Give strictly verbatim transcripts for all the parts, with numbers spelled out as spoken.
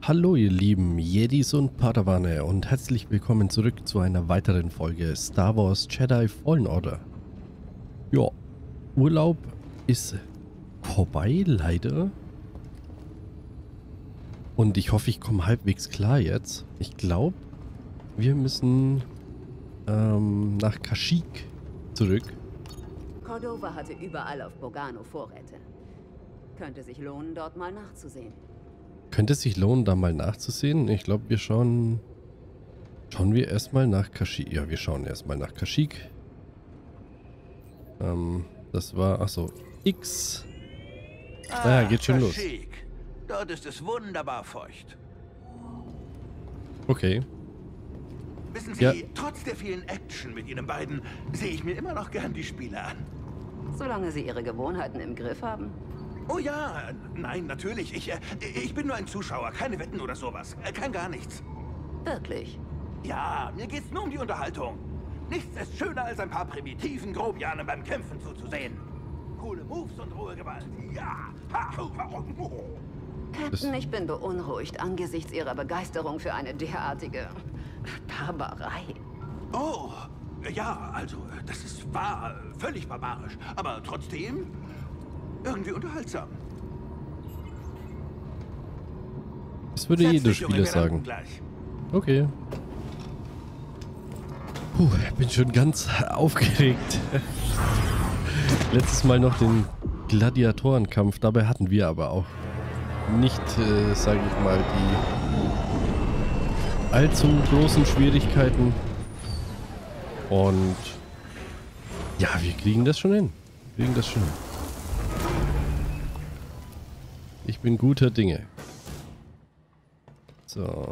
Hallo ihr lieben Jedis und Padawane und herzlich willkommen zurück zu einer weiteren Folge Star Wars Jedi Fallen Order. Ja, Urlaub ist vorbei, leider. Und ich hoffe, ich komme halbwegs klar jetzt. Ich glaube, wir müssen ähm, nach Kashyyyk zurück. Cordova hatte überall auf Bogano Vorräte. Könnte sich lohnen, dort mal nachzusehen. Könnte es sich lohnen, da mal nachzusehen? Ich glaube, wir schauen... Schauen wir erstmal nach Kashyyyk. Ja, wir schauen erstmal nach Kashyyyk. Ähm, das war... Achso, X. Ah, ja, geht schon los. Kashyyyk. Dort ist es wunderbar feucht. Okay. Wissen Sie, Ja. trotz der vielen Action mit Ihnen beiden, sehe ich mir immer noch gern die Spiele an. Solange sie ihre Gewohnheiten im Griff haben. Oh ja, nein, natürlich. Ich, äh, ich bin nur ein Zuschauer, keine Wetten oder sowas. Äh, Kein gar nichts. Wirklich. Ja, mir geht's nur um die Unterhaltung. Nichts ist schöner, als ein paar primitiven Grobianen beim Kämpfen zuzusehen. Coole Moves und rohe Gewalt. Ja. Ha, hu, ha, hu. Captain, ich bin beunruhigt angesichts ihrer Begeisterung für eine derartige Barbarei. Oh, ja, also, das ist wahr, völlig barbarisch. Aber trotzdem irgendwie unterhaltsam. Das würde Setz jeder dich, Junge, Spieler wir landen sagen. gleich. Okay. Puh, ich bin schon ganz aufgeregt. Letztes Mal noch den Gladiatorenkampf. Dabei hatten wir aber auch nicht, äh, sage ich mal, die allzu großen Schwierigkeiten. Und ja, wir kriegen das schon hin. Wir kriegen das schon hin. Ich bin guter Dinge. So.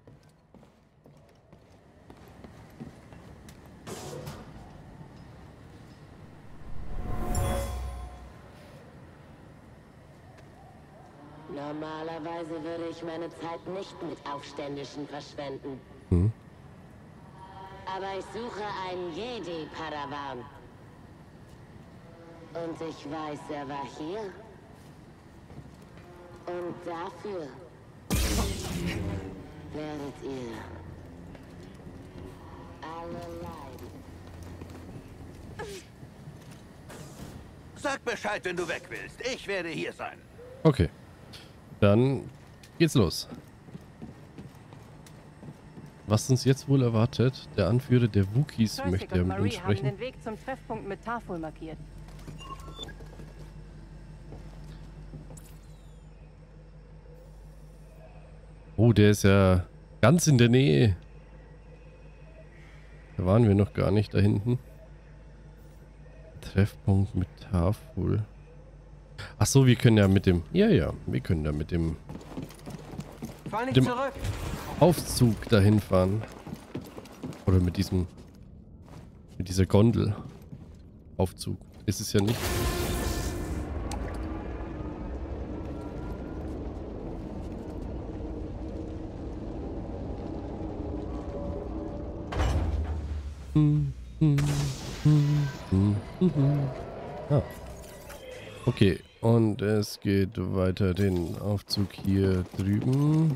Normalerweise würde ich meine Zeit nicht mit Aufständischen verschwenden. Hm. Aber ich suche einen Jedi-Padawan. Und ich weiß, er war hier. Und dafür werdet ihr alle leiden. Sag Bescheid, wenn du weg willst. Ich werde hier sein. Okay. Dann geht's los. Was uns jetzt wohl erwartet, der Anführer der Wookiees möchte ja und mit uns Marie haben sprechen. den Weg zum Treffpunkt mit Tarful markiert. Oh, der ist ja ganz in der Nähe. Da waren wir noch gar nicht da hinten. Treffpunkt mit Tarful. Ach so, wir können ja mit dem... Ja, ja, wir können ja mit dem... Fahr nicht Dem- zurück! Aufzug dahin fahren. Oder mit diesem... Mit dieser Gondel. Aufzug. Ist es ja nicht. Ah. Okay, und es geht weiter den Aufzug hier drüben.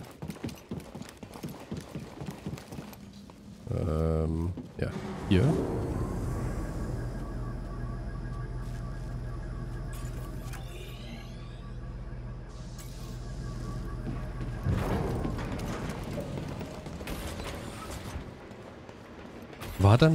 Ähm, ja, hier. War dann...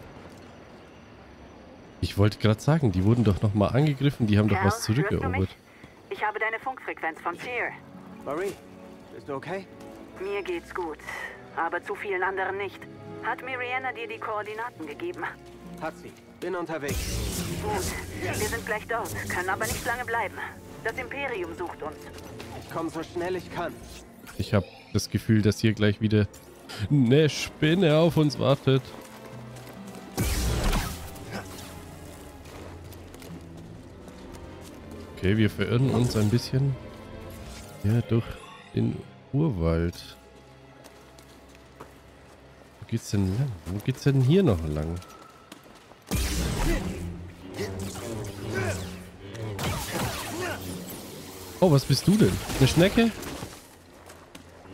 Ich wollte gerade sagen, die wurden doch nochmal angegriffen, die haben doch was zurückerobert. Ich habe deine Funkfrequenz von Seer. Marie, bist du okay? Mir geht's gut, aber zu vielen anderen nicht. Hat Miriana dir die Koordinaten gegeben? Hat sie. Bin unterwegs. Gut, wir sind gleich dort, können aber nicht lange bleiben. Das Imperium sucht uns. Ich komme so schnell ich kann. Ich habe das Gefühl, dass hier gleich wieder eine Spinne auf uns wartet. Okay, wir verirren uns ein bisschen. Ja, durch den Urwald. Wo geht's denn lang? Wo geht's denn hier noch lang? Oh, was bist du denn? Eine Schnecke?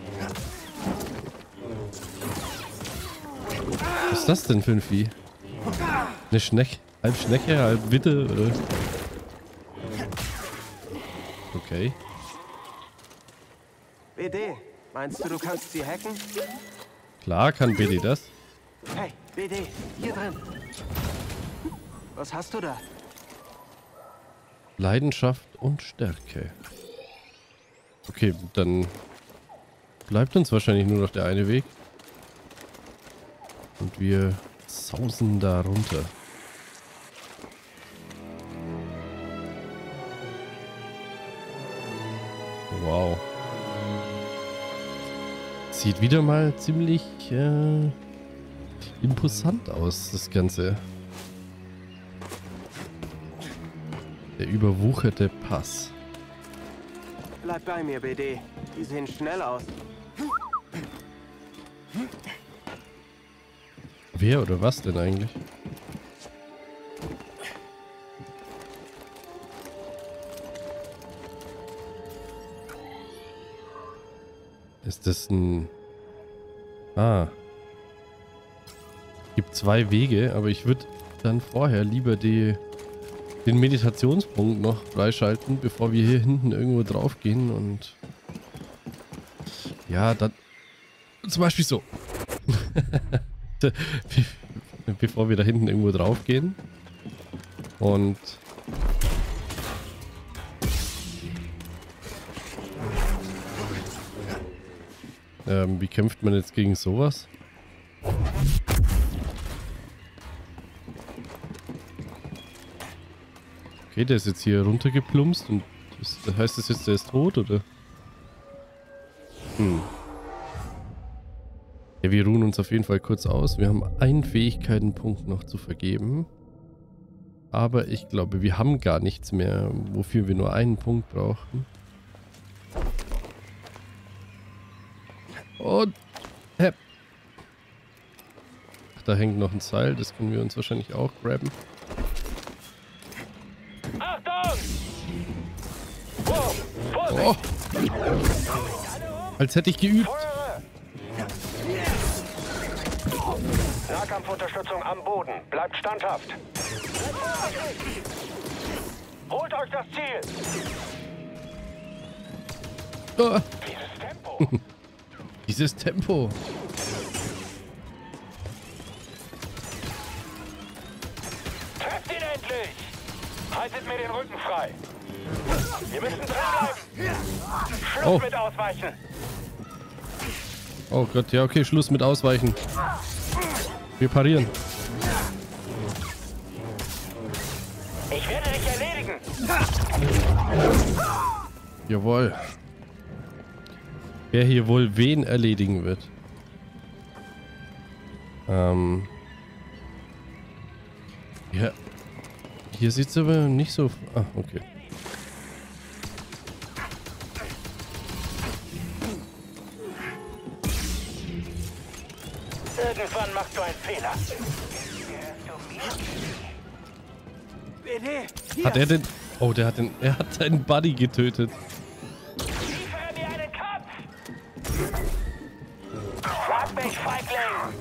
Was ist das denn für ein Vieh? Eine Schnecke? Halb Schnecke, halb Witte? Oder? Okay. B D, meinst du, du kannst sie hacken? Klar kann B D das. Hey, B D, hier drin. Was hast du da? Leidenschaft und Stärke. Okay, dann bleibt uns wahrscheinlich nur noch der eine Weg. Und wir sausen da runter. Wow. Sieht wieder mal ziemlich äh, imposant aus, das Ganze. Der überwucherte Pass. Bleib bei mir, B D. Die sehen schnell aus. Wer oder was denn eigentlich? Ist das ein... Ah. Gibt zwei Wege, aber ich würde dann vorher lieber die, den Meditationspunkt noch freischalten, bevor wir hier hinten irgendwo drauf gehen und... Ja, dann... Zum Beispiel so. Bevor wir da hinten irgendwo drauf gehen. Und... Ähm, wie kämpft man jetzt gegen sowas? Okay, der ist jetzt hier runtergeplumpst und das, das heißt das jetzt, der ist tot, oder? Hm. Ja, wir ruhen uns auf jeden Fall kurz aus. Wir haben einen Fähigkeitenpunkt noch zu vergeben. Aber ich glaube, wir haben gar nichts mehr, wofür wir nur einen Punkt brauchen. Und... Hepp. Ach, da hängt noch ein Seil. Das können wir uns wahrscheinlich auch grabben. Achtung! Oh. Als hätte ich geübt. Nahkampfunterstützung am Boden. Bleibt standhaft. Holt euch das Ziel. Oh. Dieses Tempo. Dieses Tempo. Trefft ihn endlich. Haltet mir den Rücken frei. Wir müssen dranbleiben. Schluss Oh. mit Ausweichen. Oh Gott, ja okay, Schluss mit Ausweichen. Wir parieren. Ich werde dich erledigen. Jawohl. Wer hier wohl wen erledigen wird. Ähm. Ja. Hier sieht es aber nicht so... Ah, okay. Irgendwann machst du einen Fehler. B D, Hat er den... Oh, der hat den... Er hat seinen Buddy getötet. Liefere mir einen Kampf. Schlag mich, Feigling.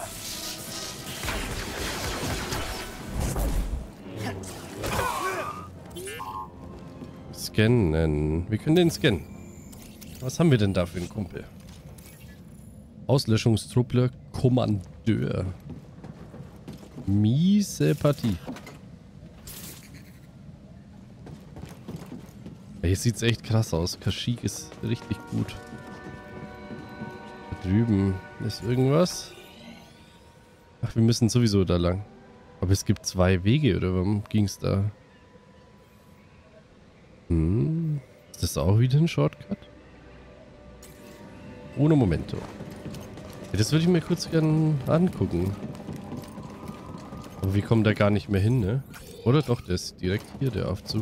Scannen. Wir können den scannen. Was haben wir denn da für einen Kumpel? Auslöschungstruppler Kommandeur. Miese Partie. Hier sieht es echt krass aus. Kashyyyk ist richtig gut. Da drüben ist irgendwas. Ach, wir müssen sowieso da lang. Aber es gibt zwei Wege, oder warum ging es da? Hm. Ist das auch wieder ein Shortcut? Ohne Momento. Ja, das würde ich mir kurz gern angucken. Aber wir kommen da gar nicht mehr hin, ne? Oder doch, der ist direkt hier, der Aufzug.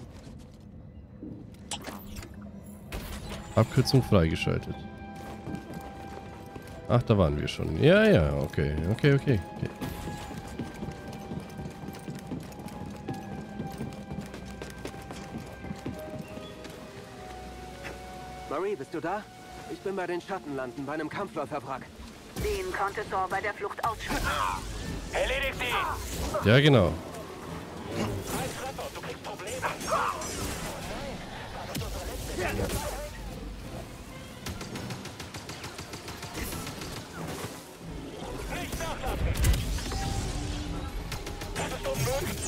Abkürzung freigeschaltet. Ach, da waren wir schon. Ja, ja, okay, okay, okay, okay. Marie, bist du da? Ich bin bei den Schattenlanden, bei einem Kampfläuferwrack. Den konnte Thor bei der Flucht ausschalten. Erledigt ihn! Ja, genau. Ein Treffer, du kriegst Probleme. Nicht nachlassen! Das ist unmöglich!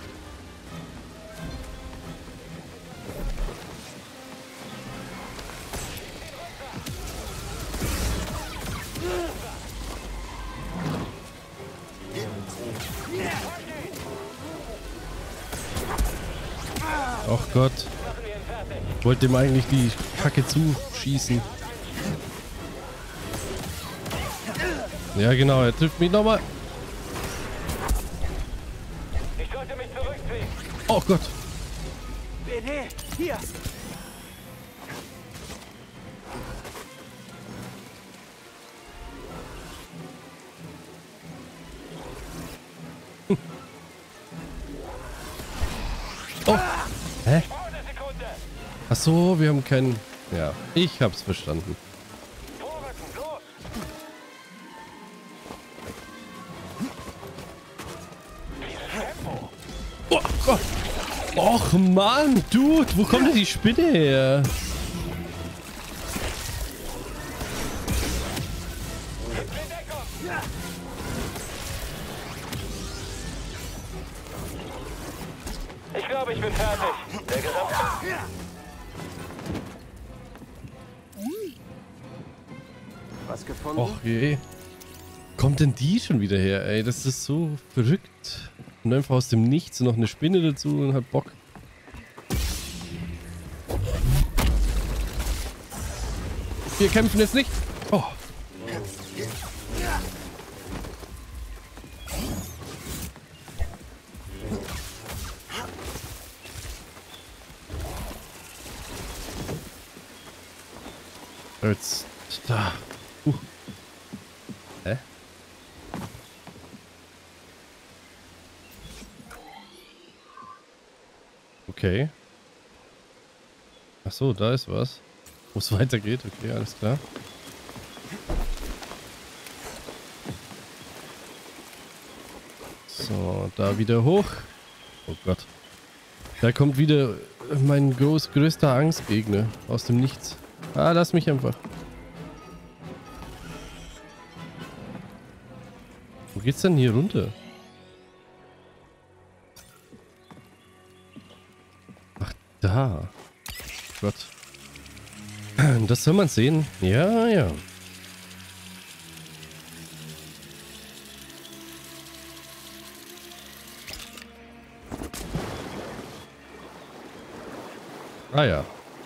Ach Gott. Ich wollte ihm eigentlich die Kacke zuschießen. Ja genau, er trifft mich nochmal. Ich sollte mich zurückziehen. Oh Gott. B D, hier. Oh. Hä? Eine Sekunde. Ach so, wir haben keinen... Ja, ich hab's verstanden. Vorrücken, los. Oh Gott. Och Mann, Dude, wo kommt denn die Spinne her? Ich glaube, ich bin fertig. Der Gesamt... Was gefunden? Och je. Kommt denn die schon wieder her, ey? Das ist so verrückt. Und einfach aus dem Nichts noch eine Spinne dazu und hat Bock. Wir kämpfen jetzt nicht. Oh. Jetzt da. Uh. Hä? Okay. Ach so, da ist was. Wo es weitergeht. Okay, alles klar. So, da wieder hoch. Oh Gott. Da kommt wieder mein groß, größter Angstgegner aus dem Nichts. Ah, lass mich einfach. Wo geht's denn hier runter? Ach, da. Gott. Das soll man sehen. Ja, ja. Ah ja.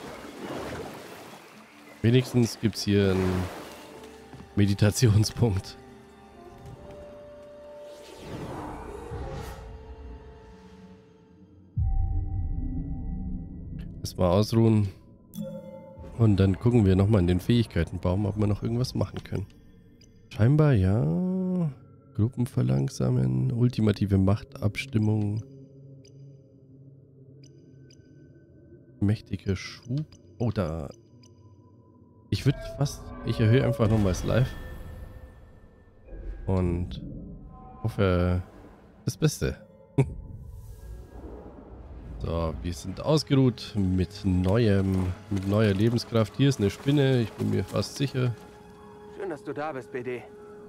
Wenigstens gibt's hier einen Meditationspunkt. Erstmal ausruhen. Und dann gucken wir nochmal in den Fähigkeitenbaum, ob wir noch irgendwas machen können. Scheinbar ja. Gruppen verlangsamen. Ultimative Machtabstimmung. Mächtiger Schub. Oh, da. Ich würde fast... Ich erhöhe einfach nochmal das Live. Und hoffe das Beste. So, wir sind ausgeruht mit neuem, mit neuer Lebenskraft. Hier ist eine Spinne, ich bin mir fast sicher. Schön, dass du da bist, B D.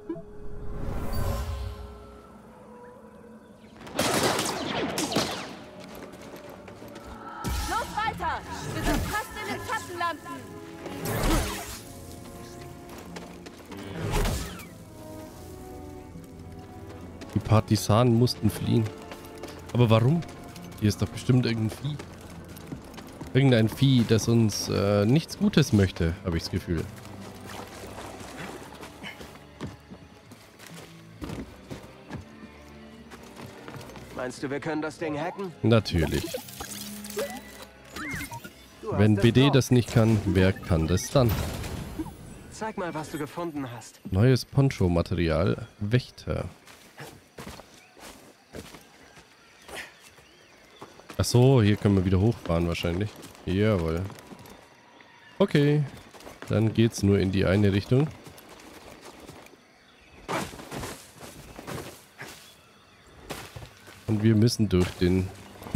Los weiter! Wir sind fast in den Schattenlanden! Die Partisanen mussten fliehen. Aber warum? Hier ist doch bestimmt irgendein Vieh. Irgendein Vieh, das uns äh, nichts Gutes möchte, habe ich das Gefühl. Meinst du, wir können das Ding hacken? Natürlich. Du hast Wenn es B D drauf. das nicht kann, wer kann das dann? Zeig mal, was du gefunden hast. Neues Poncho-Material. Wächter. Ach so, hier können wir wieder hochfahren wahrscheinlich. Jawohl. Okay. Dann geht's nur in die eine Richtung. Und wir müssen durch den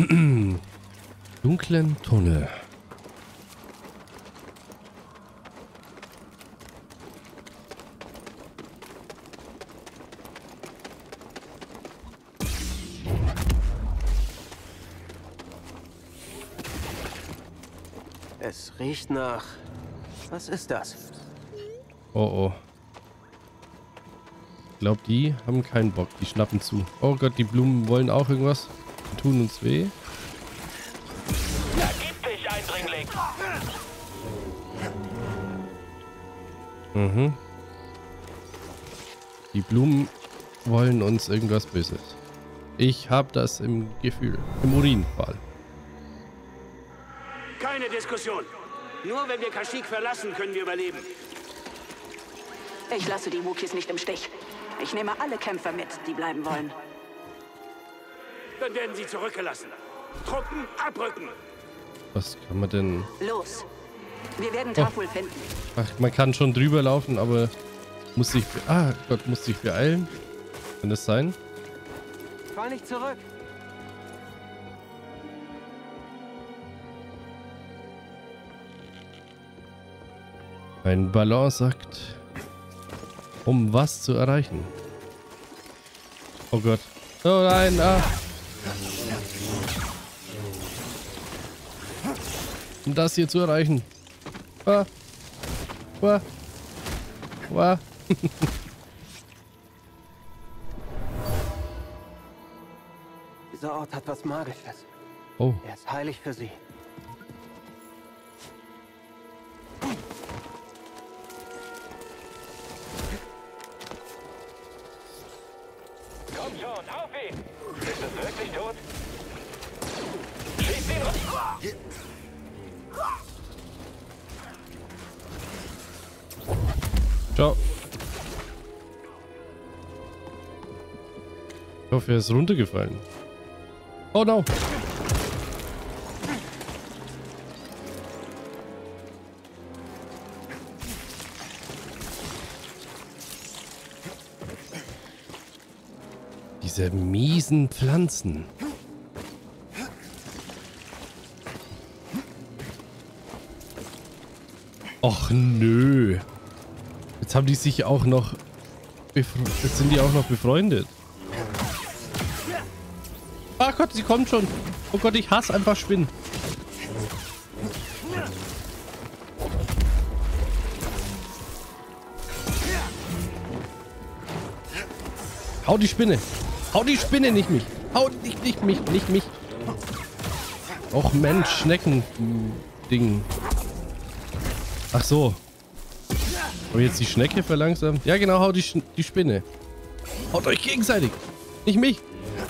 dunklen Tunnel. Es riecht nach... Was ist das? Oh oh. Ich glaube, die haben keinen Bock. Die schnappen zu. Oh Gott, die Blumen wollen auch irgendwas. Die tun uns weh. Ergib dich, Eindringling! Mhm. Die Blumen wollen uns irgendwas Böses. Ich habe das im Gefühl. Im Urinfall. Keine Diskussion. Nur wenn wir Kashyyyk verlassen, können wir überleben. Ich lasse die Wookiees nicht im Stich. Ich nehme alle Kämpfer mit, die bleiben wollen. Dann werden sie zurückgelassen. Truppen abrücken. Was kann man denn... Los. Wir werden Taful oh. finden. Ach, man kann schon drüber laufen, aber muss sich... Ah Gott, muss sich beeilen. Kann das sein? Fall nicht zurück. Ein Balanceakt, um was zu erreichen. Oh Gott. Oh nein, ah. Um das hier zu erreichen. Ah. Ah. Ah. Dieser Ort hat was Magisches. Oh. Er ist heilig für sie. Komm schon, auf ihn! Ist es wirklich tot? Schieß ihn raus! Ciao. Ich hoffe, er ist runtergefallen. Oh no. Diese miesen Pflanzen. Och nö. Jetzt haben die sich auch noch... Jetzt sind die auch noch befreundet. Ach Gott, sie kommt schon. Oh Gott, ich hasse einfach Spinnen. Hau die Spinne. Hau die Spinne, nicht mich. Hau nicht, nicht mich, nicht mich. Och Mensch, Schnecken-Ding. Ach so. Aber jetzt die Schnecke verlangsamt? Ja genau, hau die, Sch die Spinne. Haut euch gegenseitig. Nicht mich.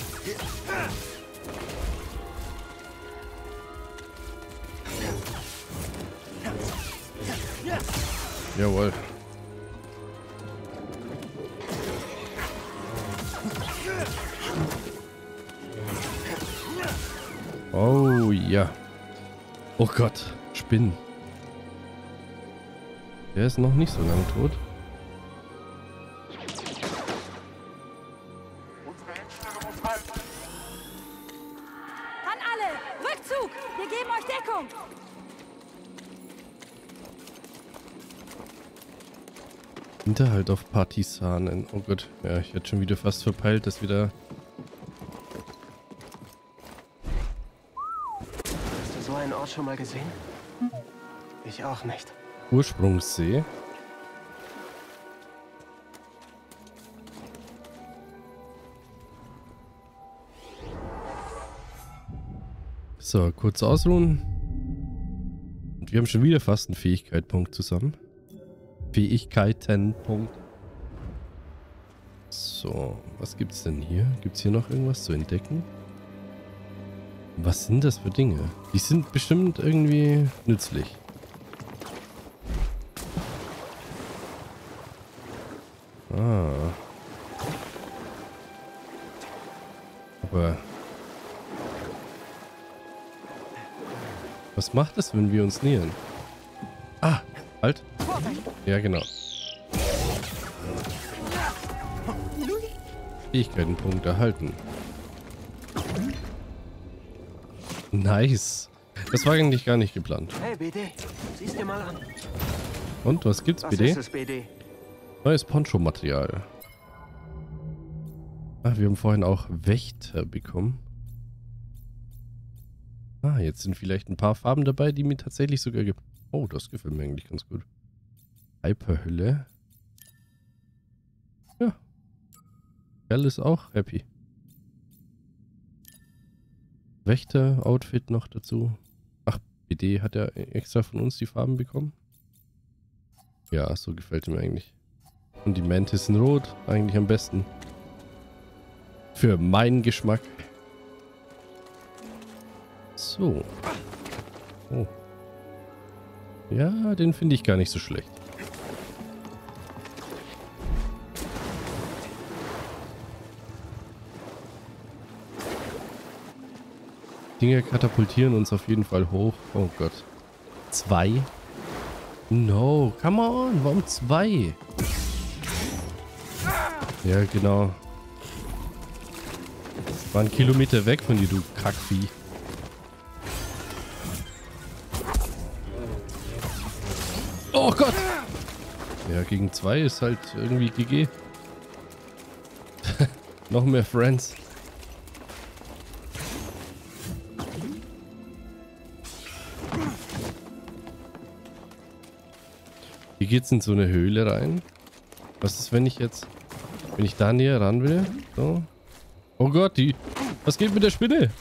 Jawohl. Oh ja. Oh Gott, Spinnen. Der ist noch nicht so lange tot. An alle! Rückzug! Wir geben euch Deckung! Hinterhalt auf Partisanen. Oh Gott. Ja, ich hätte schon wieder fast verpeilt, dass wir da... Hast du so einen Ort schon mal gesehen? Ich auch nicht. Ursprungssee. So, kurz ausruhen. Und wir haben schon wieder fast einen Fähigkeitspunkt zusammen. Fähigkeitenpunkt. So, was gibt's denn hier? Gibt's hier noch irgendwas zu entdecken? Was sind das für Dinge? Die sind bestimmt irgendwie nützlich. Ah. Aber... Was macht es, wenn wir uns nähern? Ah, halt. Ja, genau. Fähigkeitenpunkt erhalten. Nice. Das war eigentlich gar nicht geplant. Hey, B D, sieh's dir mal an. Und, was gibt's, Was B D? ist es, B D? Neues Poncho-Material. Ah, wir haben vorhin auch Wächter bekommen. Ah, jetzt sind vielleicht ein paar Farben dabei, die mir tatsächlich sogar gibt. Oh, das gefällt mir eigentlich ganz gut. Hyperhülle. Ja. Kerl ist auch happy. Wächter-Outfit noch dazu. Ach, B D hat ja extra von uns die Farben bekommen. Ja, so gefällt mir eigentlich. Und die Mantis in Rot, eigentlich am besten. Für meinen Geschmack. So. Oh. Ja, den finde ich gar nicht so schlecht. Dinge katapultieren uns auf jeden Fall hoch. Oh Gott. Zwei? No, come on, warum zwei? Ja, genau. War ein Kilometer weg von dir, du Kackvieh. Oh Gott! Ja, gegen zwei ist halt irgendwie G G. Noch mehr Friends. Hier geht's in so eine Höhle rein. Was ist, wenn ich jetzt... Wenn ich da näher ran will? So. Oh Gott, die... Was geht mit der Spinne?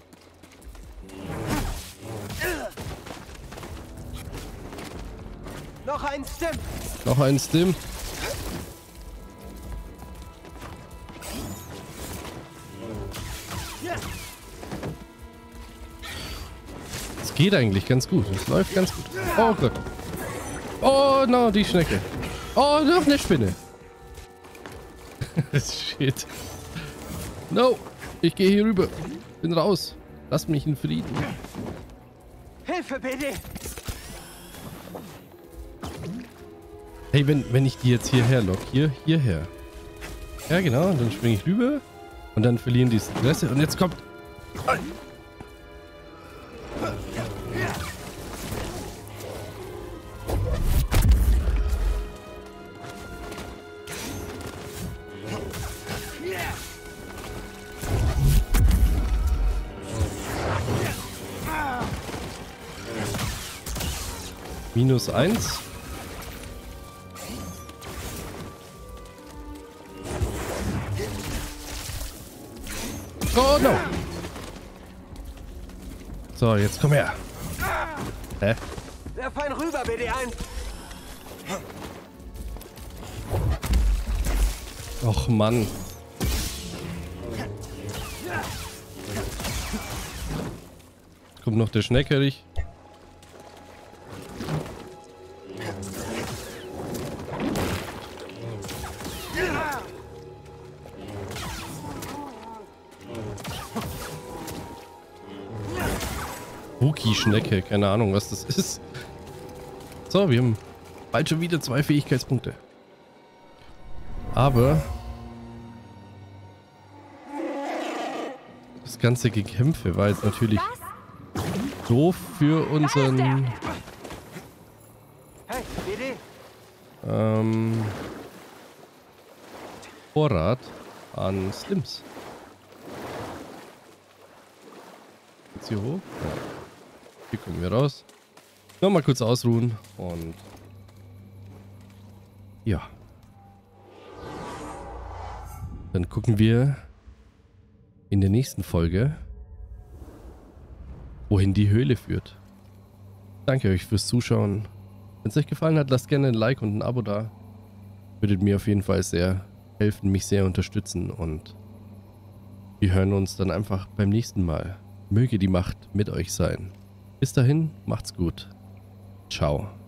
Noch ein Stim. Noch ein Stim. Es geht eigentlich ganz gut. Es läuft ganz gut. Oh Gott. Oh no, die Schnecke. Oh, noch eine Spinne. Shit. No. Ich gehe hier rüber. Bin raus. Lass mich in Frieden. Hilfe, B D. Hey, wenn, wenn ich die jetzt hierher lock, hier, hierher. Ja, genau, und dann springe ich rüber und dann verlieren die Stress und jetzt kommt... Minus eins. Oh no! So, jetzt komm her. Hä? Werf einen rüber, B D eins. Och Mann. Kommt noch der Schneckerich. Wookie-Schnecke, keine Ahnung, was das ist. So, wir haben bald schon wieder zwei Fähigkeitspunkte. Aber das ganze Gekämpfe war jetzt natürlich doof für unseren Hey, B D. ähm, Vorrat an Slims. Jetzt hier hoch. Ja. Hier kommen wir raus. Nochmal kurz ausruhen und ja. Dann gucken wir in der nächsten Folge, wohin die Höhle führt. Danke euch fürs Zuschauen. Wenn es euch gefallen hat, lasst gerne ein Like und ein Abo da. Würdet mir auf jeden Fall sehr helfen, mich sehr unterstützen und wir hören uns dann einfach beim nächsten Mal. Möge die Macht mit euch sein. Bis dahin, macht's gut. Ciao.